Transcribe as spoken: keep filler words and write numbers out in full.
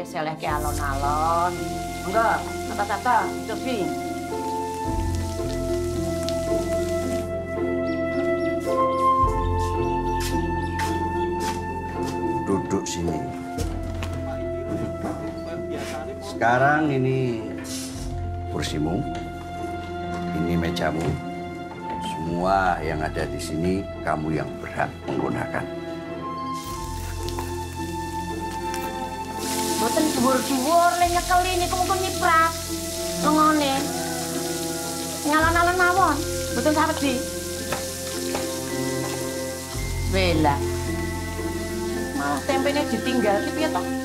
seleh ke alon-alon. Enggak, tata-tata, cobi. Duduk sini. Sekarang ini kursimu, ini mejamu. Semua yang ada di sini kamu yang berhak menggunakan. Boten dhuwur-dhuwur le nyekeli niku mungkin nyiprat. Lengone. Ngalon-alon mawon, boten sawedi. Bela. Malah tempene ditinggal ki piye to?